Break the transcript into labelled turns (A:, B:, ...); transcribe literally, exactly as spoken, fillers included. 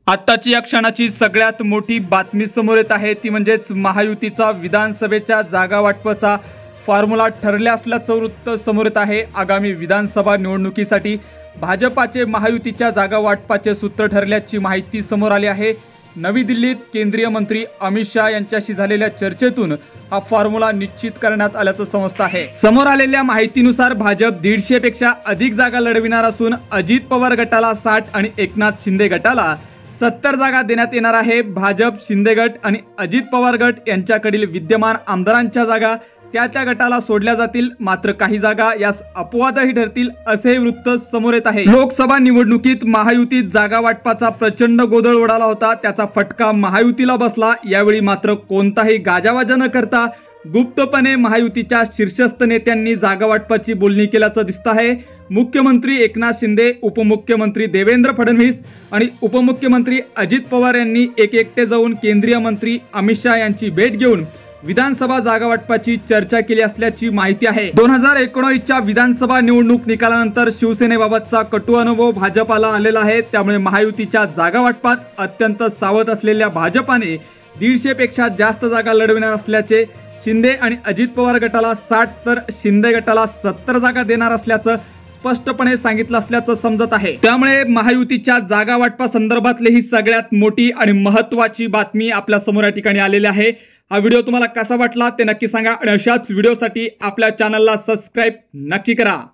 A: आत्ताची या क्षणाची सगळ्यात मोठी बातमी समोर येत आहे ती म्हणजेच महायुतीचा विधानसभेच्या जागा वाटपाचा फॉर्म्युला ठरले असल्याचं वृत्त समोर येत आहे। आगामी विधानसभा निवडणुकीसाठी भाजपाचे महायुतीच्या जागा वाटपाचे सूत्र ठरल्याची माहिती समोर आली आहे। नवी दिल्लीत केंद्रीय मंत्री अमित शाह यांच्याशी झालेल्या चर्चेतून हा फॉर्म्युला निश्चित करण्यात आल्याचं समजत आहे। समोर आलेल्या माहितीनुसार भाजप दीडशे पेक्षा अधिक जागा लढविणार असून अजित पवार गटाला साठ आणि एकनाथ शिंदे गटाला सत्तर जागा देण्यात येणार आहे। भाजप, शिंदे गट आणि अजित पवार गट यांच्याकडील विद्यमान आमदारांच्या जागा त्या त्या गटाला सोडल्या जातील, मात्र काही जागा यास अपवादही ठरतील असे वृत्त समोर येत आहे। लोकसभा निवडणुकीत महायुतीत जागा वाटपाचा प्रचंड गोंधळ उडाला होता, त्याचा फटका महायुतीला बसला। यावेळी मात्र कोणताही गाजावाजा न करता गुप्तपणे महायुतीच्या शीर्षस्थ नेत्यांनी जागा वाटपाची बोलणी केल्याचं दिसत आहे। मुख्यमंत्री एकनाथ शिंदे, उपमुख्यमंत्री देवेंद्र फडणवीस आणि उपमुख्यमंत्री अजित पवार यांनी एक एकटे जाऊन केंद्रीय मंत्री अमित शाह यांची भेट घेऊन विधानसभा जागा वाटपाची चर्चा केली असल्याची माहिती आहे। दोन हजार एकोणीसच्या विधानसभा निवडणूक निकालानंतर शिवसेनेबाबतचा कटू अनुभव भाजपाला आलेला आहे, त्यामुळे महायुतीच्या जागा वाटपात अत्यंत सावध असलेल्या भाजपाने दीडशे पेक्षा जास्त जागा लढविणार असल्याचे, शिंदे आणि अजित पवार गटाला साठ तर शिंदे गटाला सत्तर जागा देणार असल्याचं स्पष्टपणे सांगितलं असल्याचं समजत आहे। त्यामुळे महायुतीच्या जागा वाटपा संदर्भातली ही सगळ्यात मोठी आणि महत्त्वाची बातमी आपल्या समोर या ठिकाणी आलेली आहे। हा व्हिडिओ तुम्हाला कसा वाटला ते नक्की सांगा आणि अशाच व्हिडिओसाठी आपल्या चॅनलला सबस्क्राइब नक्की करा।